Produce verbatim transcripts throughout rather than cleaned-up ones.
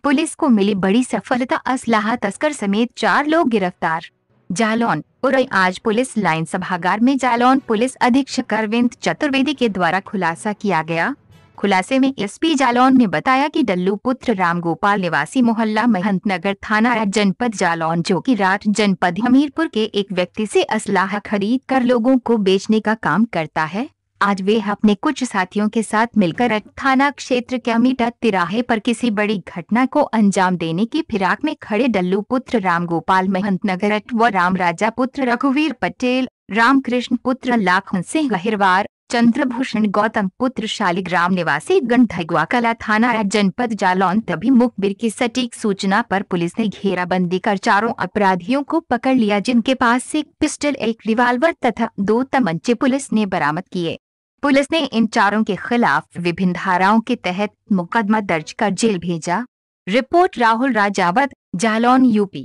Police को मिली बड़ी सफलता, असलाह तस्कर समेत चार लोग गिरफ्तार। जालौन उरई आज पुलिस लाइन सभागार में जालौन पुलिस अधीक्षक अरविंद चतुर्वेदी के द्वारा खुलासा किया गया। खुलासे में एसपी जालौन ने बताया कि डल्लू पुत्र रामगोपाल निवासी मोहल्ला महंत नगर थाना जनपद जालौन जो कि राठ जनपद हमीरपुर के एक व्यक्ति से असलाह खरीद कर लोगों को बेचने का काम करता है। आज वे अपने कुछ साथियों के साथ मिलकर अट थाना क्षेत्र के अमीटा तिराहे पर किसी बड़ी घटना को अंजाम देने की फिराक में खड़े डल्लू पुत्र रामगोपाल महंत नगर अट व राम राजा पुत्र रघुवीर पटेल, रामकृष्ण पुत्र लाखन सिंह गहिरवार, चंद्रभूषण गौतम पुत्र शालिग्राम निवासी गंधगुआ कला थाना जनपद जालौन तभी मुखबिर की सटीक सूचना पर पुलिस ने घेराबंदी कर चारों अपराधियों को पकड़ लिया, जिनके पास से एक पिस्टल, एक रिवाल्वर तथा दो तमंचे पुलिस ने बरामद किए। पुलिस ने इन चारों के खिलाफ विभिन्न धाराओं के तहत मुकदमा दर्ज कर जेल भेजा। Report Rahul Rajawat, Jalaun, UP.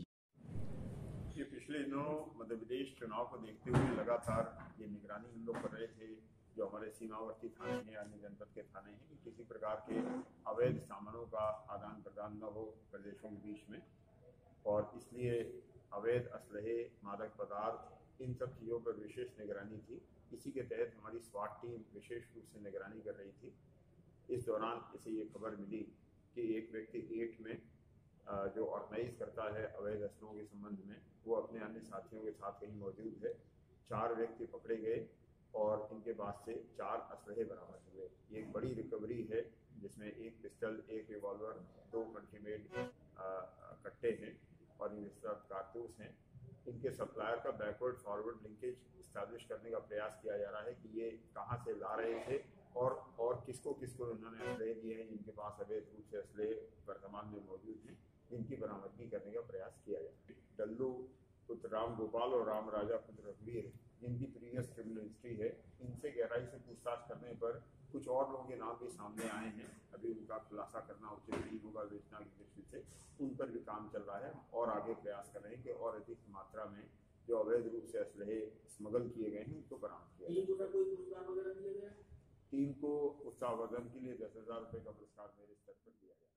ये पिछले दिनों मध्य प्रदेश चुनाव को देखते हुए लगातार ये निगरानी हम लोग कर रहे थे, जो हमारे सीमावर्ती थाने हैं, अन्य जनपद के थाने हैं, कि किसी प्रकार के अवैध सामानों का आदान प्रदान न हो प्रदेशों के बीच में, और इसलिए अवैध असलहे, मादक पदार्थ, इन सब चीज़ों पर विशेष निगरानी थी। इसी के तहत हमारी स्वाट टीम विशेष रूप से निगरानी कर रही थी। इस दौरान इसे ये खबर मिली कि एक व्यक्ति एट में जो ऑर्गेनाइज करता है अवैध असलों के संबंध में, वो अपने अन्य साथियों के साथ कहीं मौजूद है। चार व्यक्ति पकड़े गए और इनके पास से चार असलहे बरामद हुए। ये एक बड़ी रिकवरी है, जिसमें एक पिस्टल, एक रिवॉल्वर, दो कंट्रीमेड कट्टे हैं और इनके कारतूस हैं। इनके सप्लायर का बैकवर्ड फॉरवर्ड लिंकेज इस्टेब्लिश करने का प्रयास किया जा रहा है कि ये कहाँ से ला रहे थे और और किसको किसको इन्होंने असलहे दिए हैं, जिनके पास अवैध रूप से असलहे वर्तमान में मौजूद हैं, इनकी बरामदगी करने का प्रयास किया जा रहा है। डल्लू पुत्र राम गोपाल और राम राजा पुत्र रघुवीर, जिनकी प्रीवियस क्रिमिनल हिस्ट्री है, इनसे गहराई से पूछताछ करने पर कुछ और लोगों के नाम भी सामने आए हैं। अभी उनका खुलासा करना उचित नहीं होगा विवेचना की दृष्टि से, उन पर भी काम चल रहा है और आगे प्रयास कर रहे हैं कि और अधिक मात्रा में जो अवैध रूप से असलहे स्मगल किए गए हैं उनको बरामद किया। टीम को उत्साहवर्धन के लिए दस हजार रुपये का पुरस्कार मेरे स्तर पर दिया गया।